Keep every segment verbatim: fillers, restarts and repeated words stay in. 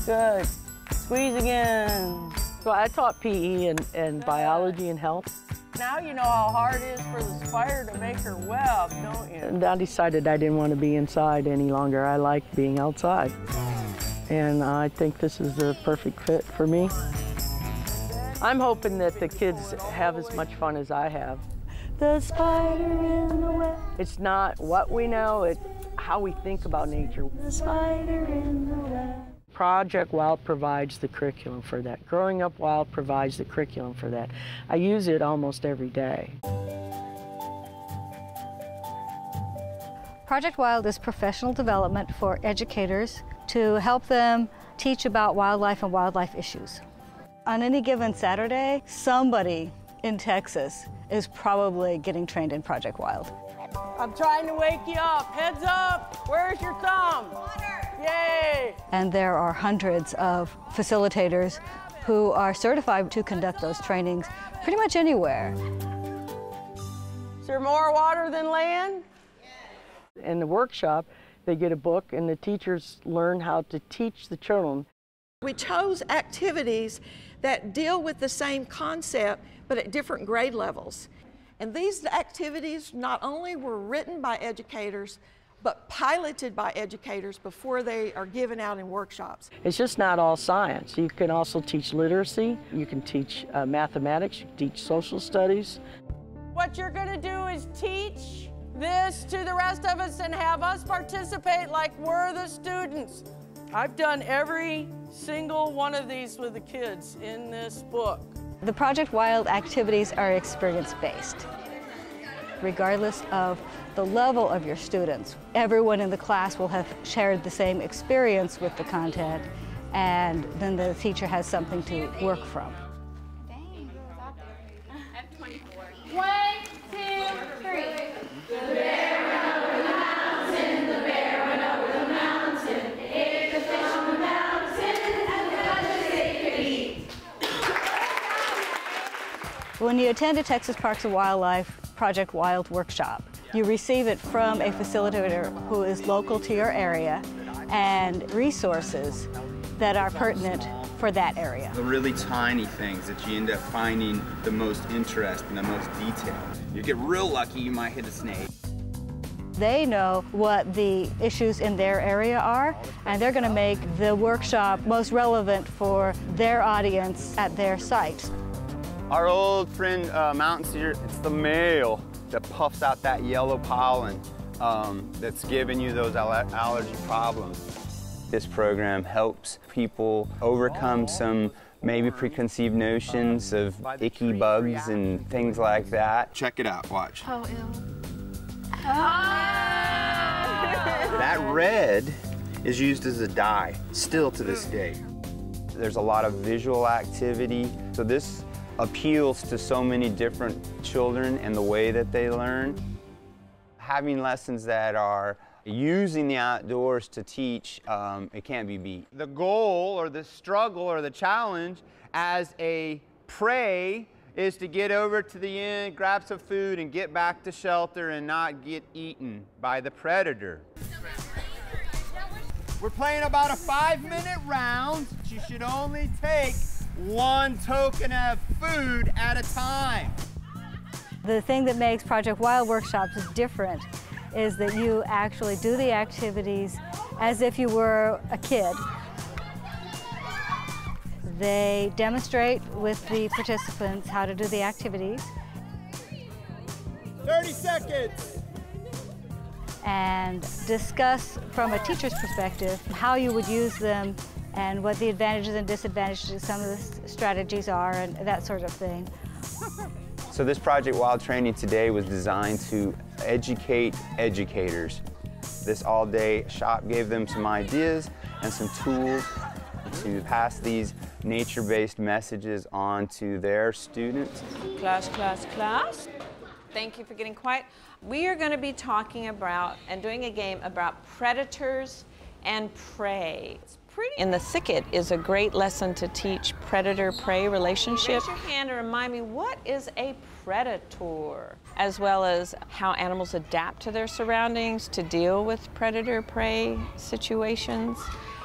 Good. Squeeze again. So I taught P E and, and biology and health. Now you know how hard it is for the spider to make her web, don't you? And I decided I didn't want to be inside any longer. I like being outside. And I think this is the perfect fit for me. I'm hoping that the kids have as much fun as I have. The spider in the web. It's not what we know, it's how we think about nature. The spider in the web. ProjectWILD provides the curriculum for that. Growing Up Wild provides the curriculum for that. I use it almost every day. ProjectWILD is professional development for educators to help them teach about wildlife and wildlife issues. On any given Saturday, somebody in Texas is probably getting trained in ProjectWILD. I'm trying to wake you up. Heads up. Where's your thumb? Water. Yay! And there are hundreds of facilitators who are certified to conduct those trainings pretty much anywhere. Is there more water than land? Yes. In the workshop, they get a book and the teachers learn how to teach the children. We chose activities that deal with the same concept, but at different grade levels. And these activities not only were written by educators, but piloted by educators before they are given out in workshops. It's just not all science. You can also teach literacy, you can teach uh, mathematics, you can teach social studies. What you're gonna do is teach this to the rest of us and have us participate like we're the students. I've done every single one of these with the kids in this book. The ProjectWILD activities are experience-based. Regardless of the level of your students, everyone in the class will have shared the same experience with the content, and then the teacher has something to work from. One, two, three. The bear went over the mountain, the bear went over the mountain, ate the fish on the mountain, and the others they could eat. When you attend a Texas Parks and Wildlife ProjectWILD workshop, you receive it from a facilitator who is local to your area and resources that are pertinent for that area. The really tiny things that you end up finding the most interest and the most detail. You get real lucky, you might hit a snake. They know what the issues in their area are, and they're going to make the workshop most relevant for their audience at their site. Our old friend uh, mountain cedar, it's the male that puffs out that yellow pollen um, that's giving you those al allergy problems. This program helps people overcome some maybe preconceived notions of icky bugs and things like that. Check it out, watch. Oh, ew. That red is used as a dye, still to this day. There's a lot of visual activity, so this appeals to so many different children and the way that they learn. Having lessons that are using the outdoors to teach, um, it can't be beat. The goal or the struggle or the challenge as a prey is to get over to the end, grab some food, and get back to shelter and not get eaten by the predator. We're playing about a five-minute round. You should only take one token of food at a time. The thing that makes ProjectWILD workshops different is that you actually do the activities as if you were a kid. They demonstrate with the participants how to do the activities. thirty seconds. And discuss from a teacher's perspective how you would use them and what the advantages and disadvantages of some of the strategies are and that sort of thing. So this ProjectWILD training today was designed to educate educators. This all-day shop gave them some ideas and some tools to pass these nature-based messages on to their students. Class, class, class. Thank you for getting quiet. We are going to be talking about and doing a game about predators and prey. In the thicket is a great lesson to teach predator-prey relationship. Raise your hand and remind me, what is a predator? As well as how animals adapt to their surroundings to deal with predator-prey situations.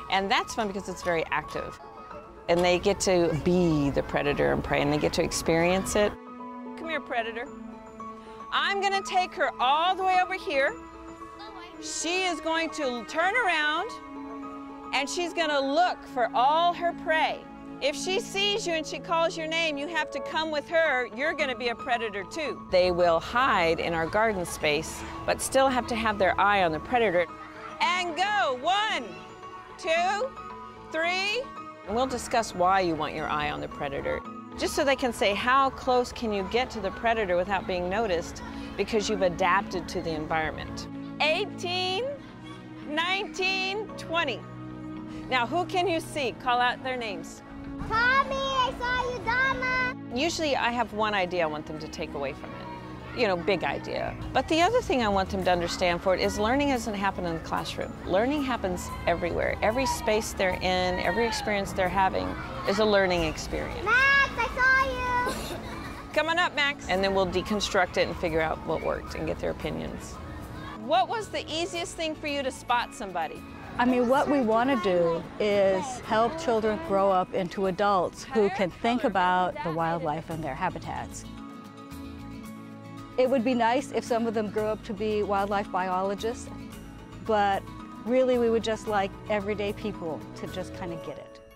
And that's fun because it's very active. And they get to be the predator and prey, and they get to experience it. Come here, predator. I'm gonna take her all the way over here. She is going to turn around, and she's gonna look for all her prey. If she sees you and she calls your name, you have to come with her. You're gonna be a predator too. They will hide in our garden space, but still have to have their eye on the predator. And go, one, two, three. And we'll discuss why you want your eye on the predator, just so they can say, how close can you get to the predator without being noticed because you've adapted to the environment. eighteen, nineteen, twenty. Now, who can you see? Call out their names. Tommy, I saw you, Dama. Usually I have one idea I want them to take away from it. You know, big idea. But the other thing I want them to understand for it is learning doesn't happen in the classroom. Learning happens everywhere. Every space they're in, every experience they're having is a learning experience. Max, I saw you. Come on up, Max. And then we'll deconstruct it and figure out what worked and get their opinions. What was the easiest thing for you to spot somebody? I mean, what we want to do is help children grow up into adults who can think about the wildlife and their habitats. It would be nice if some of them grew up to be wildlife biologists, but really we would just like everyday people to just kind of get it.